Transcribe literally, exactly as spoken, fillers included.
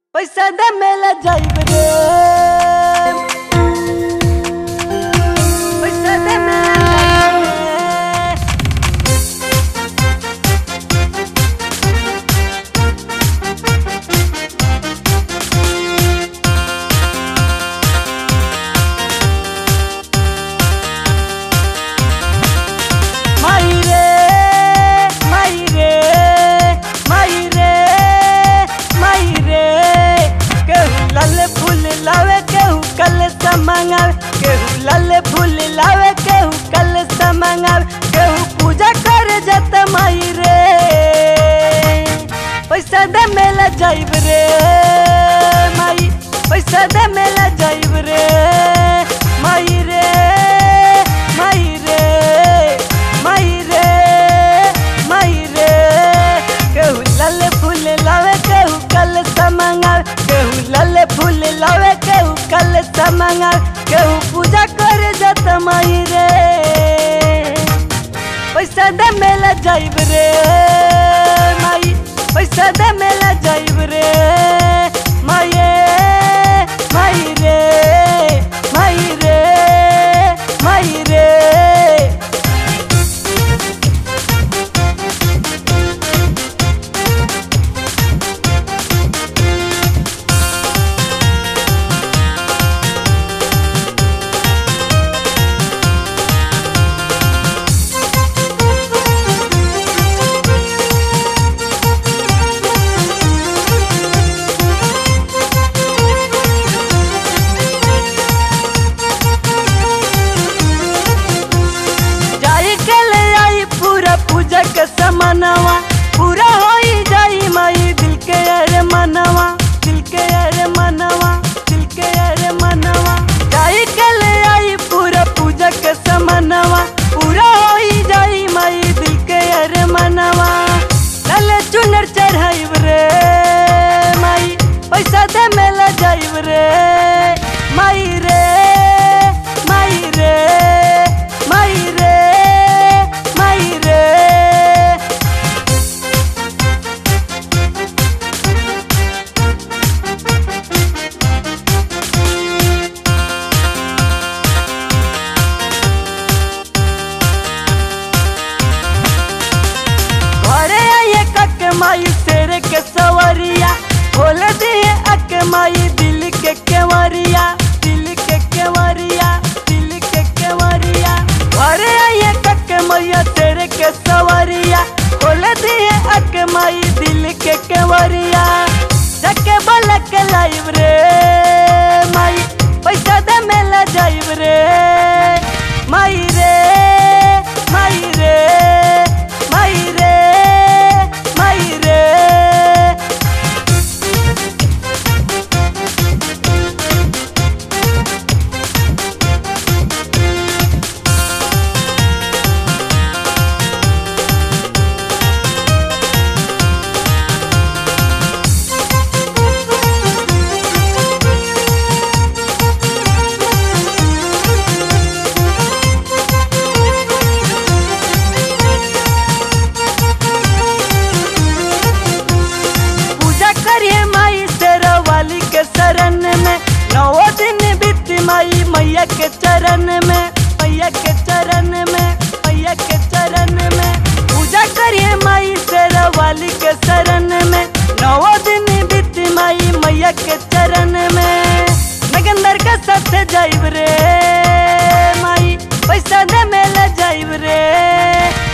पैसा दे मेला जाइब रे, पैसा दे मेला जाइब माई रे, माई रे, माई रे, माई रे। केहू लाल फूल लावे केहू कल मंगावे, केहू लाल फूल लावे केहू कल मंगावे, केहू पूजा कर जत माई रे। पैसा दे मेला जाइब रे माई, पैसा दे मेला जाइब रे माई रे, माई रे, माई रे, माई रे। केहू लाल फूल लावे केहू कल मंगावे, केहू लाल फूल लावे केहू कल मंगावे, केहू पूजा कर जत माई रे। पैसा दे मेला जाइब रे माई, पैसा दे मेला जाइब रे माई, माई रे, माई रे, माई रे। पूजा के समानवा पूरा होई जाई माई, दिल के अरे मनवा, दिल के अरे मनवा, दिल के अरे मनवा। जाई के ले आई पूरा पूजा के समानवा, पूरा होई जाई माई, दिल के अरे मनवा। लाल चुनर चढ़ाइब रे माई, पैसा दे मेला जाइब रे माई रे, माई रे, माई रे, माई रे। माई शेर के सवरिया खोल दिए अक माई, दिल के केवरिया, दिल के केवरिया, दिल के केवरिया। घरे आइए कक मैया शेर के सवरिया खोल दिए अक माई, दिल के केवरिया। जके बोल के लाइब रे माई, पैसा दे मेला जाइब रे माई रे, माई रे, माई रे, माई रे। शरण में नौ दिन बीत माई मैया के चरण में, मैया के चरण में, मैया के चरण में। पूजा करिए माई शेरा वाली के शरण में, नौ दिन बीत माई मैया के चरण में। नगंदर का साथ जाइब रे माई, पैसा दे मेला जाइब रे।